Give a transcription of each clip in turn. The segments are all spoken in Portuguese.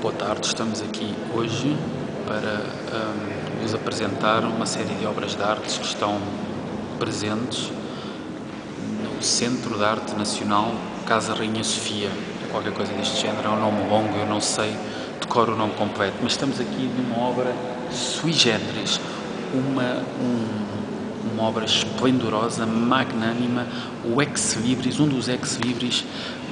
Boa tarde, estamos aqui hoje para vos apresentar uma série de obras de arte que estão presentes no Centro de Arte Nacional Casa Rainha Sofia, qualquer coisa deste género. É um nome longo, eu não sei decorar o nome completo, mas estamos aqui numa obra sui generis, uma obra esplendorosa, magnânima, o ex-libris, um dos ex-libris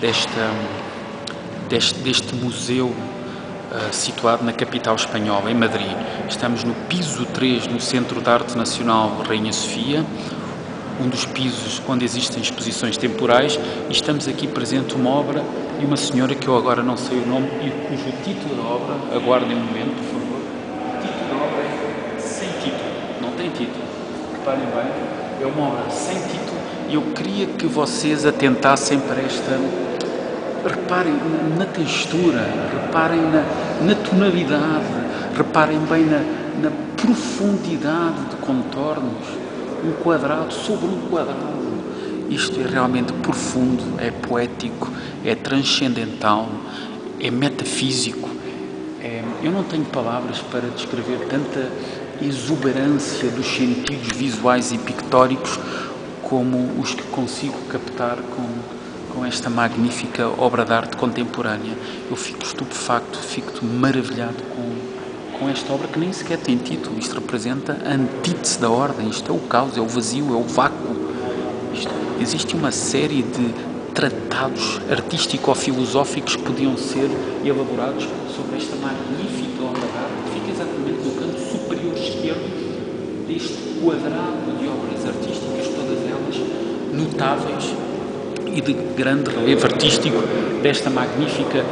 deste museu situado na capital espanhola, em Madrid. Estamos no piso 3, no Centro de Arte Nacional Rainha Sofia, um dos pisos onde existem exposições temporais, e estamos aqui presente uma obra de uma senhora que eu agora não sei o nome e cujo título da obra, aguardem um momento, por favor, o título da obra é Sem Título, não tem título, reparem bem, é uma obra sem título e eu queria que vocês atentassem para esta... Reparem na textura, reparem na tonalidade, reparem bem na profundidade de contornos, um quadrado sobre um quadrado. Isto é realmente profundo, é poético, é transcendental, é metafísico. Eu não tenho palavras para descrever tanta exuberância dos sentidos visuais e pictóricos como os que consigo captar com esta magnífica obra de arte contemporânea. Eu fico estupefacto, fico maravilhado com esta obra que nem sequer tem título. Isto representa a antítese da ordem, isto é o caos, é o vazio, é o vácuo. Existe uma série de tratados artístico-filosóficos que podiam ser elaborados sobre esta magnífica obra de arte, que fica exatamente no canto superior esquerdo deste quadrado de obras artísticas, todas elas notáveis e de grande relevo artístico desta magnífica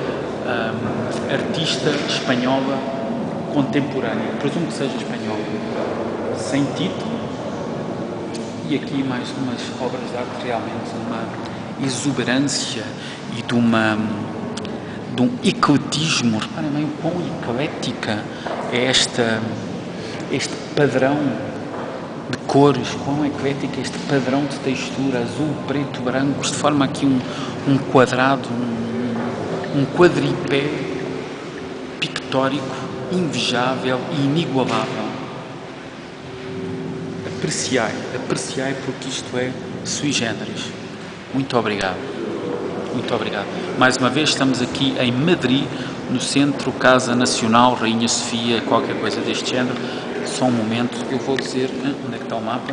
artista espanhola contemporânea. Presumo que seja espanhola. Sem título. E aqui mais umas obras de arte realmente de uma exuberância e de um ecletismo. Reparem bem o quão eclética é este padrão de cores, quão eclético este padrão de textura, azul, preto, branco, de forma aqui um quadrado, um quadripé pictórico invejável e inigualável. Apreciai porque isto é sui generis. Muito obrigado. Muito obrigado. Mais uma vez estamos aqui em Madrid, no Centro Casa Nacional Rainha Sofia, qualquer coisa deste género. Só um momento, eu vou dizer onde é que está o mapa.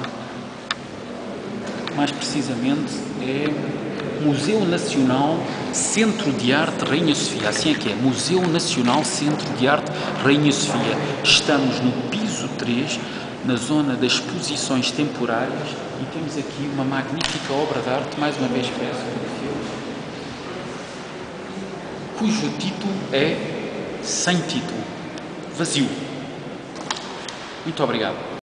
Mais precisamente é Museu Nacional Centro de Arte Rainha Sofia. Assim é que é, Museu Nacional Centro de Arte Rainha Sofia. Estamos no piso 3, na zona das exposições temporárias, e temos aqui uma magnífica obra de arte, mais uma vez peço, cujo título é Sem Título, vazio. Muito obrigado.